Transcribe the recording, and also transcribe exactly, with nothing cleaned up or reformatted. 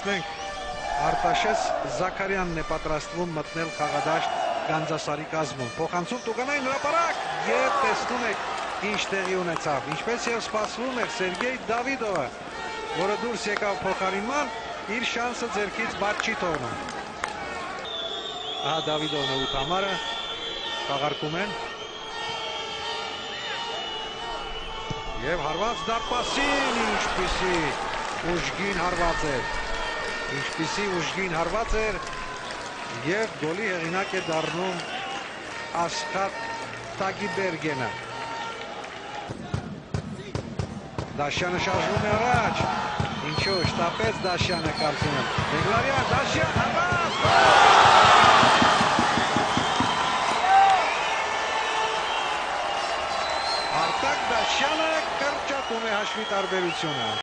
Արտաշես Զաքարյանն է պատրաստվում մտնել խաղադաշտ Գանձասարի կազմում։ Փոխանցում Տուգանային հրապարակ եւ տեսնում եք ինչ տեղի ունեցավ։ Ինչպես եւ սպասվում էր, Սերգեյ Դավիդովը, որը դուրս եկավ փոխարինման, իր շանսը ձեռքից բաց չի թողնում։ Ահա Դավիդովն ու Թամարը խաղարկում են։ Եվ հարված դարպասին, ինչպիսի ուժգին հարված էր։ Ինչպիսի ուժգին հարված էր և գոլի հեղինակ է դառնում Ասխատ Տագիբերգենը։ Դաշյանը շարժվում է առաջ, ինչու շտապեց Դաշյանը կարծում եմ։ Բեգլարյան, Դաշյան, հարված! Արտակ Դաշյանը կրճատում է հաշվի տարբերությունը։